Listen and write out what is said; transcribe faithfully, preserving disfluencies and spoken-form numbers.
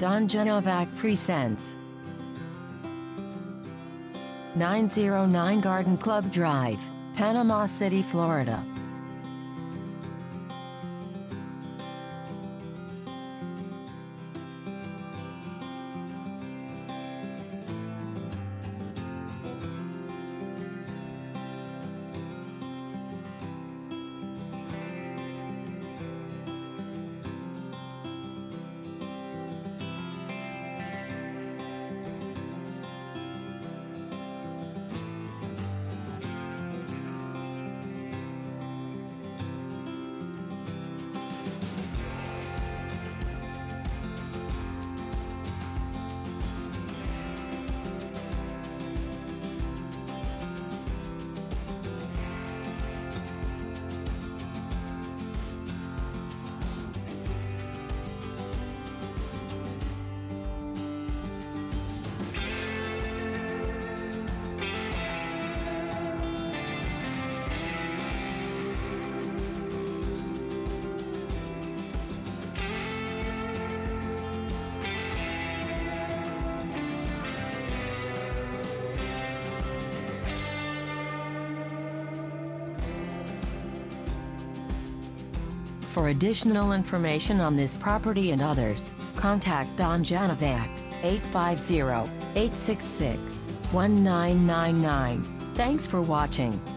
Don Genovac presents nine oh nine Garden Club Drive, Panama City, Florida. For additional information on this property and others, contact Don Genovac, eight five zero, eight six six, one nine nine nine. Thanks for watching.